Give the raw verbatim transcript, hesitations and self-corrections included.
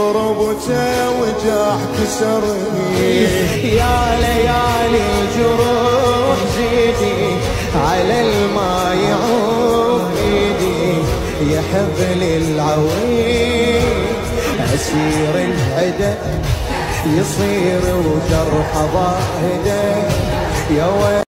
ضربته وجاح كسرني. يا ليالي الجروح زيدي على الماء يعوم ايدي، يا حبل العويل أسير الهدى يصير وجرح ضاهده. يا